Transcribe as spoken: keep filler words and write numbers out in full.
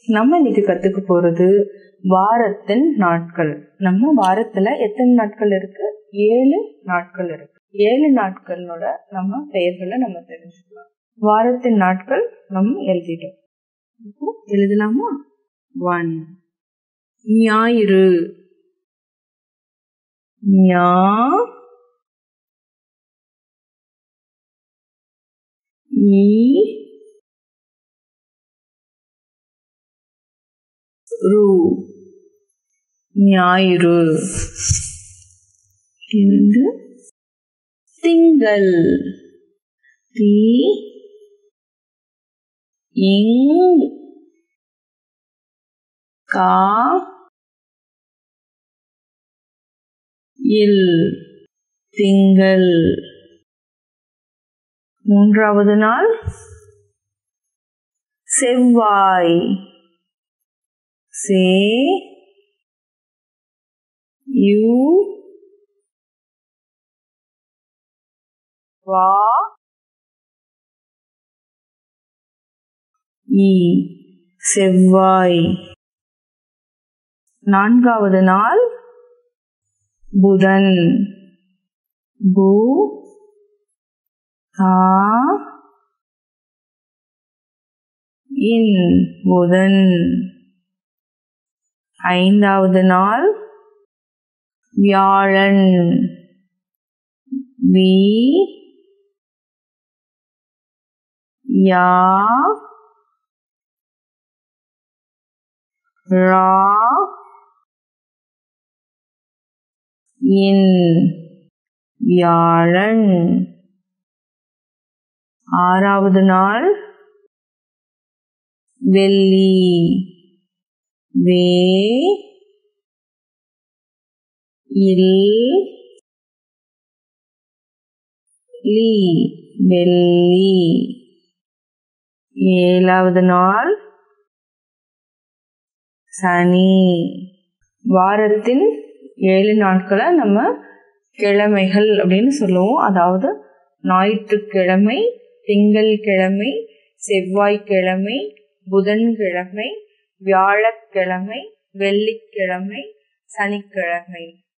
நம்ம இன்னைக்கு கத்துக்க போறது வாரத்தின் நாட்கள். நம்ம வாரத்துல எத்தனை நாட்கள் இருக்கு? ஏழு நாட்கள் இருக்கு. ஏழு நாட்களோட நம்ம பெயர்களை நம்ம தெரிஞ்சுக்கலாம். வாரத்தின் நாட்கள் நம்ம எழுதிட்டோம். இப்போ எழுதலாமா? ஒன் ஞாயிறு, ஞா ஈ ரு ஞாயிறு. இரண்டு திங்கள், தி இங் கா இல் திங்கள். மூன்றாவது நாள் செவ்வாய், சே யு வா இ செவ்வாய். நான்காவது நாள் புதன், பு தா இன் புதன். ஐந்தாவது நாள் வியாழன், வி யா ரா இன் வியாழன். ஆறாவது நாள் வெள்ளி, வே இல் லி வெள்ளி. ஏழாவது நாள் சனி. வாரத்தின் ஏழு நாட்களை நம்ம கிழமைகள் அப்படின்னு சொல்லுவோம். அதாவது ஞாயிற்றுக்கிழமை, திங்கள்கிழமை, செவ்வாய்க்கிழமை, புதன்கிழமை, வியாழக்கிழமை, வெள்ளிக்கிழமை, சனிக்கிழமை.